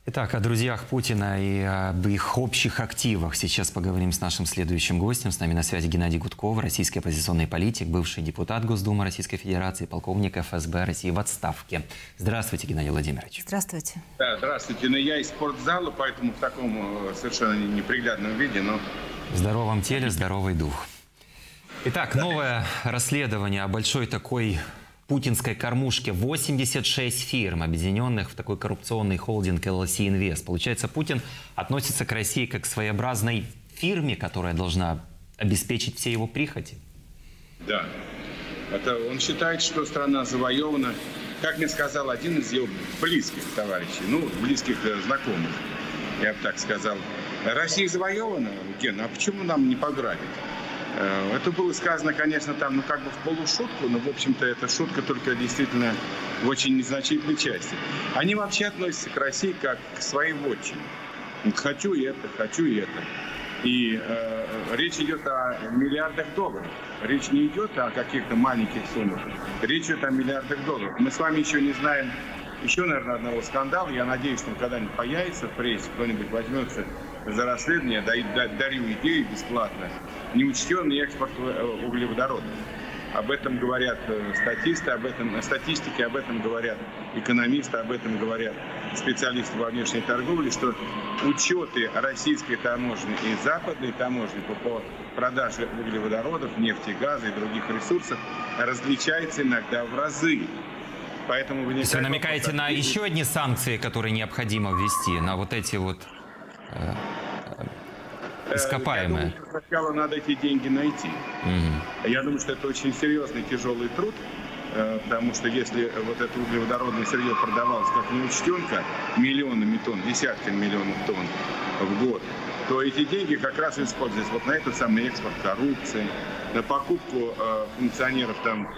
Итак, о друзьях Путина и об их общих активах сейчас поговорим с нашим следующим гостем. С нами на связи Геннадий Гудков, российский оппозиционный политик, бывший депутат Госдумы Российской Федерации, полковник ФСБ России в отставке. Здравствуйте, Геннадий Владимирович. Здравствуйте. Да, здравствуйте. Но я из спортзала, поэтому в таком совершенно неприглядном виде, но... В здоровом теле, здоровый дух. Итак, новое расследование о большой такой путинской кормушке. 86 фирм, объединенных в такой коррупционный холдинг LLC Invest. Получается, Путин относится к России как к своеобразной фирме, которая должна обеспечить все его прихоти. Да. Это он считает, что страна завоевана. Как мне сказал один из его близких товарищей, близких знакомых, я бы так сказал. Россия завоевана, Ген, а почему нам не пограбить? Это было сказано, конечно, там, как бы в полушутку, но, в общем-то, эта шутка только действительно в очень незначительной части. Они вообще относятся к России как к своей вотчине. Хочу и это, хочу и это. И речь идет о миллиардах долларов. Речь не идет о каких-то маленьких суммах. Речь идет о миллиардах долларов. Мы с вами еще не знаем еще, наверное, одного скандала. Я надеюсь, что он когда-нибудь появится в прессе, кто-нибудь возьмется за расследование, дарю идею бесплатно. Неучтенный экспорт углеводородов. Об этом говорят статисты, статистики, об этом говорят экономисты, об этом говорят специалисты во внешней торговле, что учеты российской таможни и западной таможни по продаже углеводородов, нефти, газа и других ресурсов различаются иногда в разы. Поэтому вы намекаете на еще одни санкции, которые необходимо ввести, на вот эти вот ископаемые? Я думаю, сначала надо эти деньги найти. Я думаю, что это очень серьезный, тяжелый труд, потому что если вот это углеводородное сырье продавалось как неучтенка миллионами тонн, десятками миллионов тонн в год, то эти деньги как раз используются вот на этот самый экспорт коррупции, на покупку функционеров там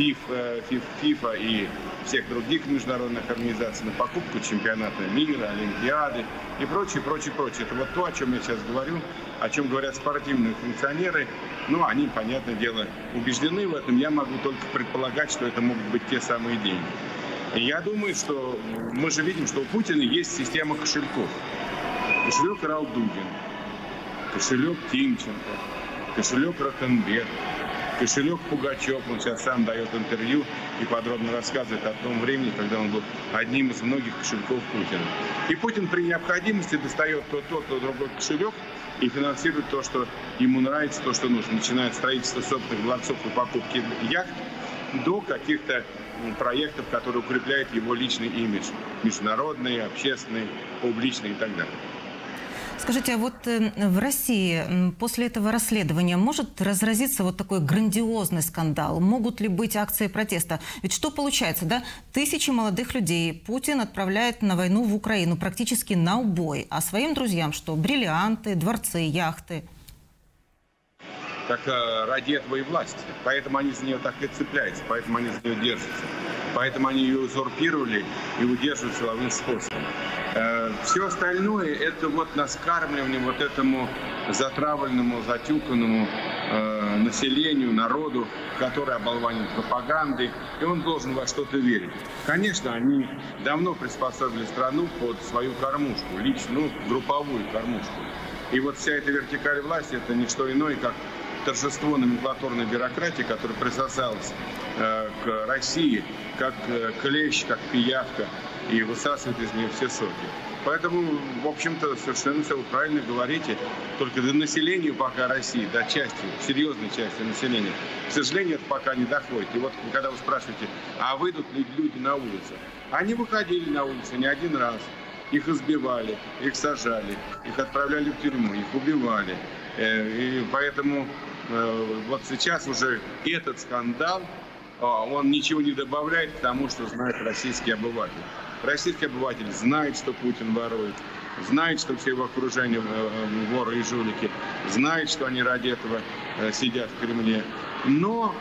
ФИФА и всех других международных организаций, на покупку чемпионата мира, Олимпиады и прочее, прочее, прочее. Это вот то, о чем я сейчас говорю, о чем говорят спортивные функционеры. Они, понятное дело, убеждены в этом. Я могу только предполагать, что это могут быть те самые деньги. И я думаю, что мы же видим, что у Путина есть система кошельков. Кошелек Ралдугин, кошелек Тимченко, кошелек Ротенберг, кошелек Пугачев. Он сейчас сам дает интервью и подробно рассказывает о том времени, когда он был одним из многих кошельков Путина. И Путин при необходимости достает то другой кошелек и финансирует то, что ему нравится, то, что нужно. Начиная от строительства собственных дворцов и покупки яхт до каких-то проектов, которые укрепляют его личный имидж. Международный, общественный, публичный и так далее. Скажите, а вот в России после этого расследования может разразиться вот такой грандиозный скандал? Могут ли быть акции протеста? Ведь что получается, да? Тысячи молодых людей Путин отправляет на войну в Украину практически на убой. А своим друзьям что? Бриллианты, дворцы, яхты. Так ради этого и власти. Поэтому они за нее так и цепляются, поэтому они за нее держатся. Поэтому они ее узурпировали и удерживают силовым способом. Все остальное – это вот наскармливание вот этому затравленному, затюканному населению, народу, который оболванен пропагандой, и он должен во что-то верить. Конечно, они давно приспособили страну под свою кормушку, личную, групповую кормушку. И вот вся эта вертикаль власти – это не что иное, как торжество номенклатурной бюрократии, которая присосалась к России, как клещ, как пиявка, и высасывает из нее все соки. Поэтому, в общем-то, совершенно все вы правильно говорите. Только до населения пока России, до части, серьезной части населения, к сожалению, это пока не доходит. И вот, когда вы спрашиваете, а выйдут ли люди на улицу? Они выходили на улицу не один раз. Их избивали, их сажали, их отправляли в тюрьму, их убивали. И поэтому вот сейчас уже этот скандал, он ничего не добавляет к тому, что знает российский обыватель. Российский обыватель знает, что Путин ворует, знает, что все его окружение воры и жулики, знает, что они ради этого сидят в Кремле. Но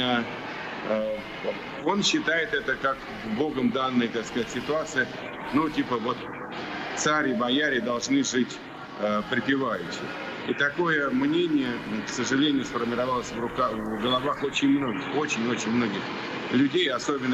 он считает это как богом данная, так сказать, ситуация. Типа вот царь и бояре должны жить припеваючи. И такое мнение, к сожалению, сформировалось в головах очень многих людей, особенно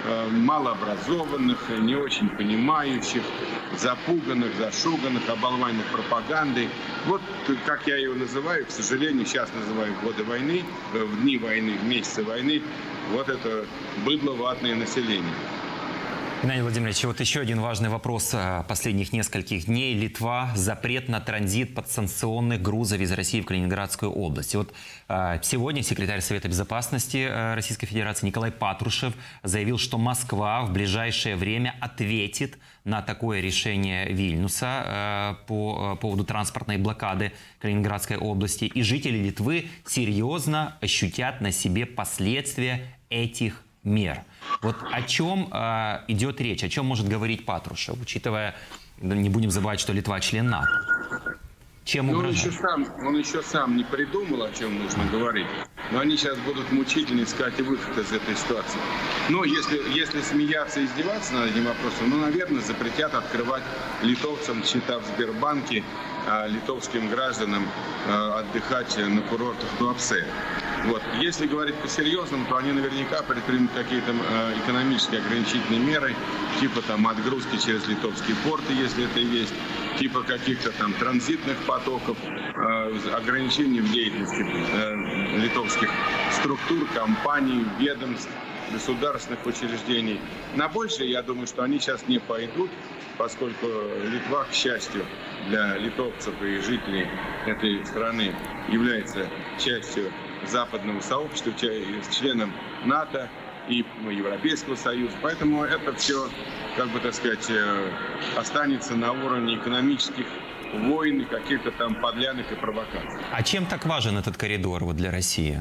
малообразованных, не очень понимающих, запуганных, зашуганных, оболванных пропагандой. Вот как я его называю, к сожалению, сейчас называю в годы войны, в дни войны, в месяцы войны, вот это быдло-ватное население. Геннадий Владимирович, вот еще один важный вопрос последних нескольких дней. Литва. Запрет на транзит подсанкционных грузов из России в Калининградскую область. И вот сегодня секретарь Совета Безопасности Российской Федерации Николай Патрушев заявил, что Москва в ближайшее время ответит на такое решение Вильнюса по поводу транспортной блокады Калининградской области. И жители Литвы серьезно ощутят на себе последствия этих мер. Вот о чем идет речь, о чем может говорить Патрушев, учитывая, не будем забывать, что Литва член НАТО. Чем угрожает? Он еще сам не придумал, о чем нужно говорить, но они сейчас будут мучительно искать выход из этой ситуации. Но если смеяться и издеваться над этим вопросом, наверное, запретят открывать литовцам счета в Сбербанке, литовским гражданам отдыхать на курортах Туапсе. Вот. Если говорить по-серьезному, то они наверняка предпримут какие-то экономические ограничительные меры, типа там отгрузки через литовские порты, если это и есть, типа каких-то там транзитных потоков, ограничений в деятельности литовских структур, компаний, ведомств, государственных учреждений. На большее, я думаю, что они сейчас не пойдут, поскольку Литва, к счастью, для литовцев и жителей этой страны является частью западного сообщества, членом НАТО и Европейского Союза. Поэтому это все, как бы так сказать, останется на уровне экономических войн и каких-то там подлянок и провокаций. А чем так важен этот коридор вот для России?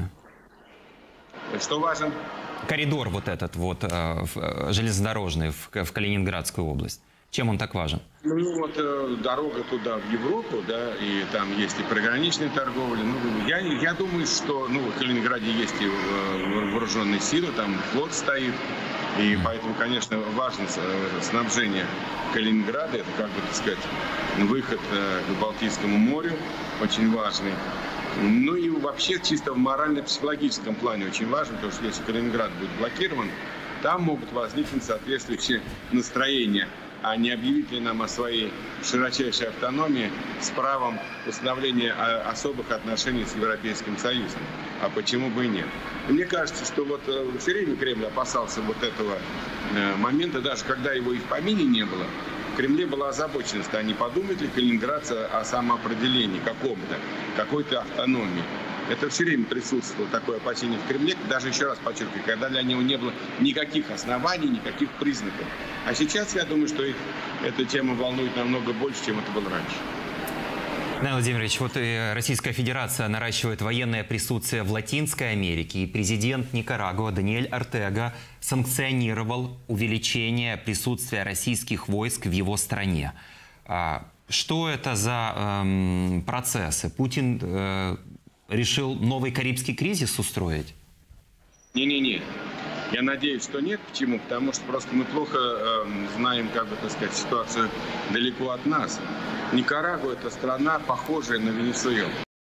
Что важен? Коридор вот этот вот железнодорожный в Калининградскую область. Чем он так важен? Ну вот дорога туда, в Европу, да, и там есть и приграничная торговля. Ну, я думаю, что в Калининграде есть и вооруженные силы, там флот стоит. И поэтому, конечно, важно снабжение Калининграда. Это, как бы, так сказать, выход к Балтийскому морю, очень важный. Ну и вообще чисто в морально-психологическом плане очень важно, потому что если Калининград будет блокирован, там могут возникнуть соответствующие настроения. А не объявить ли нам о своей широчайшей автономии с правом установления особых отношений с Европейским Союзом? А почему бы и нет? И мне кажется, что вот все время Кремль опасался вот этого момента, даже когда его и в помине не было. В Кремле была озабоченность, а не подумает ли калининградцы о самоопределении каком-то, какой-то автономии. Это все время присутствовало, такое опасение в Кремле, даже еще раз подчеркиваю, когда для него не было никаких оснований, никаких признаков. А сейчас, я думаю, что эта тема волнует намного больше, чем это было раньше. Геннадий Владимирович, вот Российская Федерация наращивает военное присутствие в Латинской Америке, и президент Никарагуа Даниэль Ортега санкционировал увеличение присутствия российских войск в его стране. Что это за процессы? Путин решил новый карибский кризис устроить? Не-не-не. Я надеюсь, что нет. Почему? Потому что просто мы плохо знаем, как бы, так сказать, ситуацию далеко от нас. Никарагуа – это страна, похожая на Венесуэлу.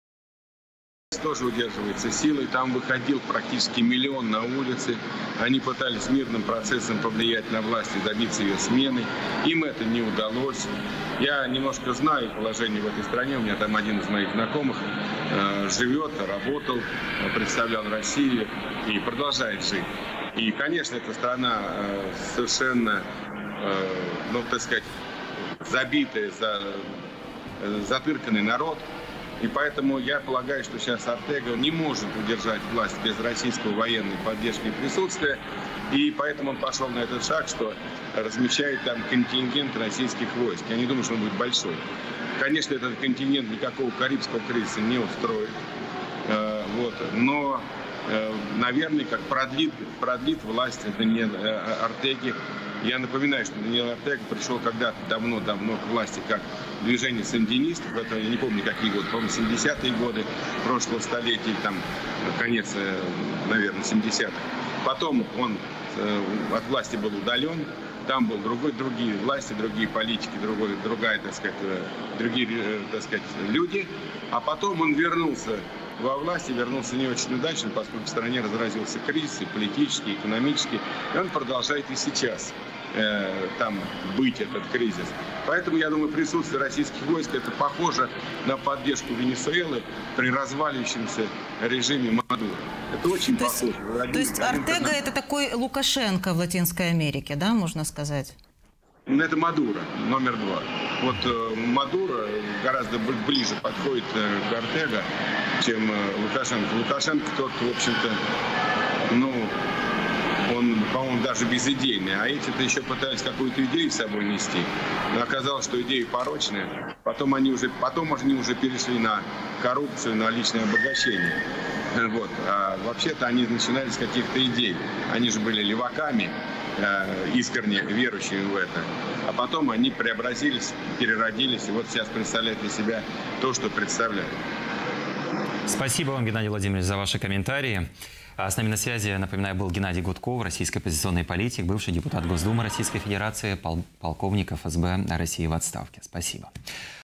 Тоже удерживается силой. Там выходил практически миллион на улицы. Они пытались мирным процессом повлиять на власть и добиться ее смены. Им это не удалось. Я немножко знаю положение в этой стране. У меня там один из моих знакомых живет, работал, представлял Россию и продолжает жить. И, конечно, эта страна совершенно, так сказать, забитая, затырканный народ. И поэтому я полагаю, что сейчас Ортега не может удержать власть без российского военной поддержки и присутствия. И поэтому он пошел на этот шаг, что размещает там контингент российских войск. Я не думаю, что он будет большой. Конечно, этот контингент никакого карибского кризиса не устроит. Но, наверное, как продлит власть Даниэля Ортеги. Я напоминаю, что Даниэль Ортега пришел когда-то давно-давно к власти как движение сандинистов. Это я не помню, какие годы, по-моему, 70-е годы прошлого столетия, там конец, наверное, 70-х. Потом он от власти был удален. Там был другие власти, другие политики, другие, так сказать, люди. А потом он вернулся во власти, вернулся не очень удачно, поскольку в стране разразился кризис и политический, и экономический, и он продолжает и сейчас там быть, этот кризис. Поэтому, я думаю, присутствие российских войск — это похоже на поддержку Венесуэлы при разваливающемся режиме Мадуро. Это очень похоже. То есть Ортега — это такой Лукашенко в Латинской Америке, да, можно сказать? Это Мадуро, номер 2. Вот Мадуро гораздо ближе подходит к Ортега, чем Лукашенко. Лукашенко тот, в общем-то, он, по-моему, даже безидейный. А эти-то еще пытались какую-то идею с собой нести. Но оказалось, что идеи порочные. Потом они уже перешли на коррупцию, на личное обогащение. Вот. А вообще-то они начинали с каких-то идей. Они же были леваками, искренне верующими в это. А потом они преобразились, переродились. И вот сейчас представляют для себя то, что представляют. Спасибо вам, Геннадий Владимирович, за ваши комментарии. С нами на связи, напоминаю, был Геннадий Гудков, российский оппозиционный политик, бывший депутат Госдумы Российской Федерации, полковник ФСБ России в отставке. Спасибо.